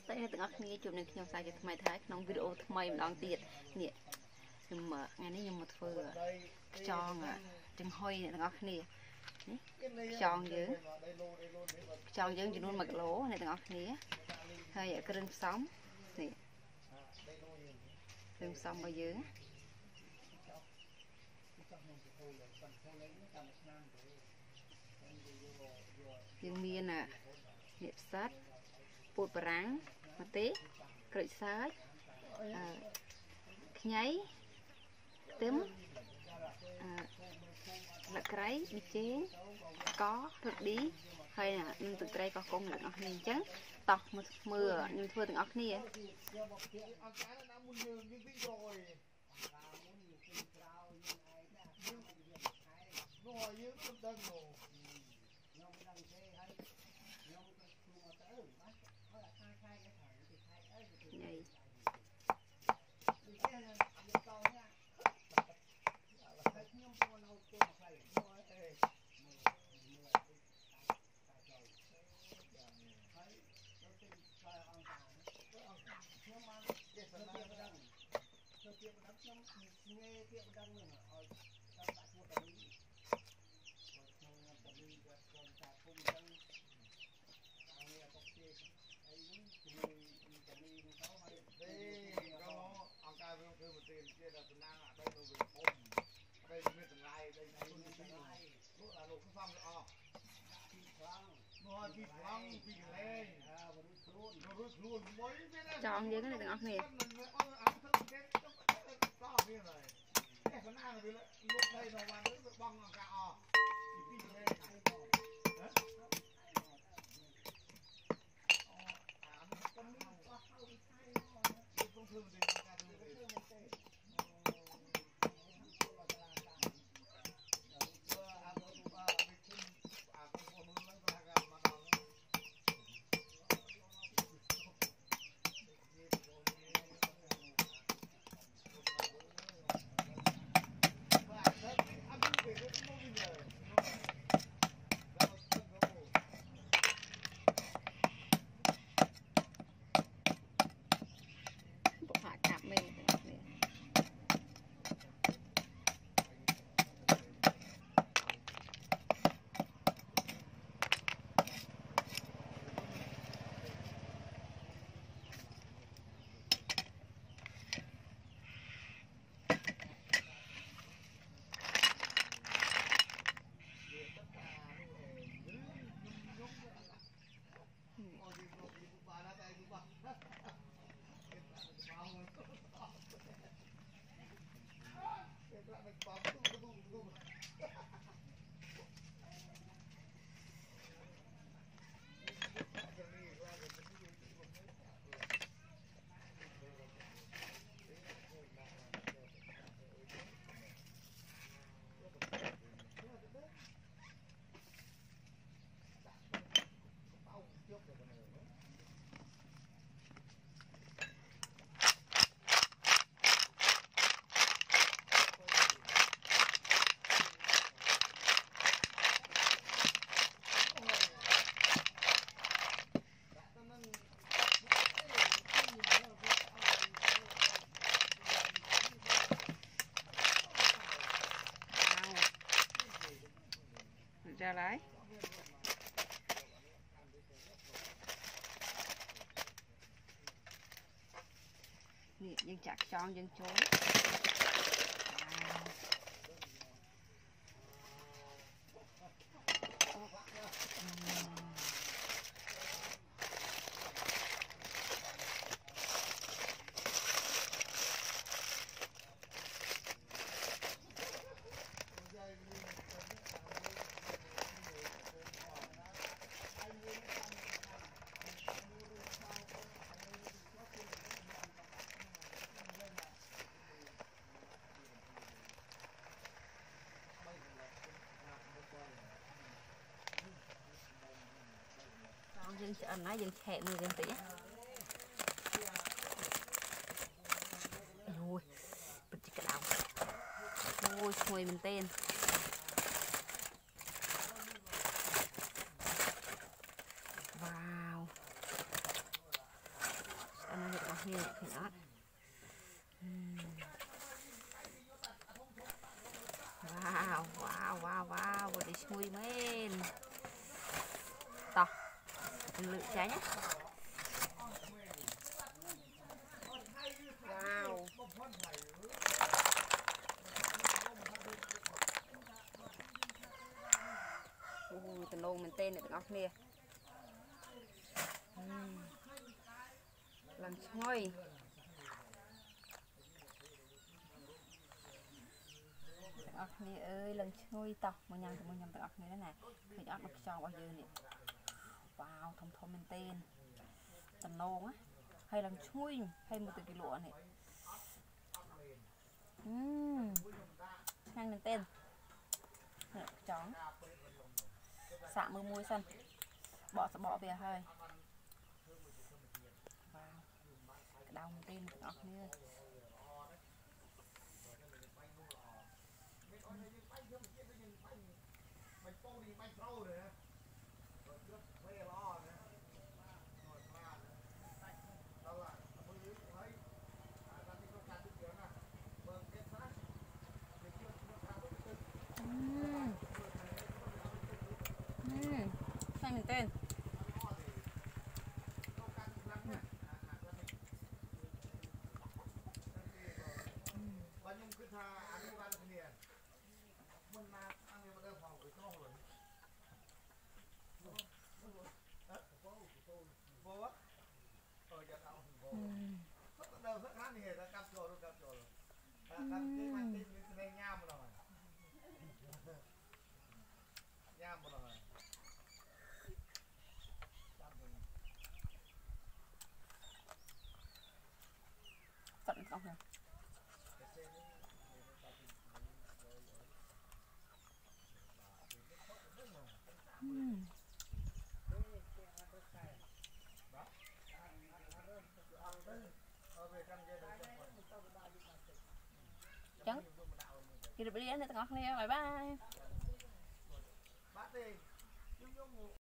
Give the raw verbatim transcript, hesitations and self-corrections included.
Tại từng ác này chụp này khi sai cho thay thái trong video thay lần tiệt nè nhưng mà ngày nay nhưng mà vừa tròn à trứng hôi này từng ác này tròn dữ tròn dữ chỉ luôn mực lỗ này từng ác này hay ở cái rừng sóng nè rừng sóng bao nhiêu dương miên à nhiệt sát bột ráng mà té cởi sát nháy tím là cái đi chế có thực đi hay là nhưng từ đây có con là hình trắng tọc một mưa nhưng thưa từng óc nè chọn với cái này từng óc nè ra lái nè dân chặt tròn dân chối dân ăn nói dân hẹn người dân tỉa ôi bật cái đầu ôi xuôi mình tên wow គ្នាឃើញអត់វ៉ាវវ៉ាវវ៉ាវវ៉ាវនេះឈ្ងុយមែនតោះលើកចាញ់ណាវ៉ាវអូតំណងមែនទេអ្នកទាំងអស់គ្នាឡើងឈ្ងុយទាំងអស់គ្នាអើយឡើងឈ្ងុយតោះមកញ៉ាំជាមួយខ្ញុំទាំងអស់គ្នាណាឃើញអត់មកខ្យងរបស់យើងនេះវ៉ាវធំធំមែនទេតំណងណាហើយឡើងឈ្ងុយហើយមួយទៅគីឡូនេះអឺឆ្ងាញ់មែនទេខ្យងសាក់មើលមួយសិនបកសបកវាហើយក្តៅមែនទេទាំងអស់គ្នាឆ្ងាញ់មែនទេសត្វទាំងអស់គ្នាចឹងជម្រាបលាអ្នកទាំងអស់គ្នាបាយបាយ